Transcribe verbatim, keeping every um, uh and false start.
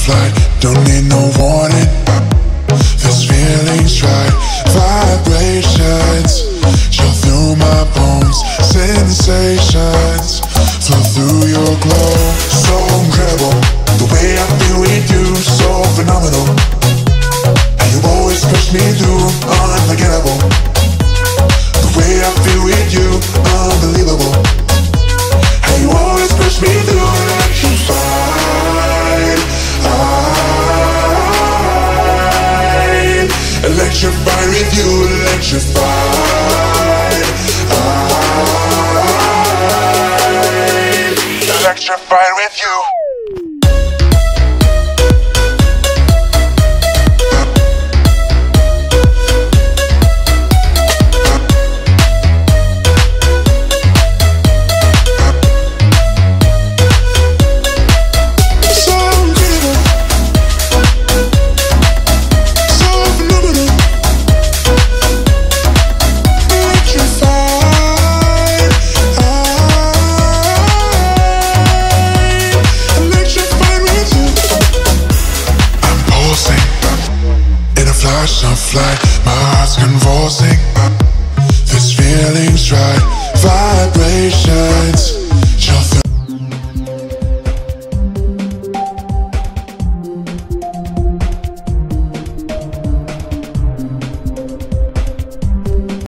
flight, don't need no warning. This feeling's right, vibrations chill through my bones, sensations flow through your glow. So incredible, the way I feel with you, so phenomenal. And you always push me through, unforgettable. The way I feel with you, unbelievable. And you always push me through, electrified. I, electrified with you, electrified. I, electrified with you. Flash of light, my heart's convulsing. This feeling's right,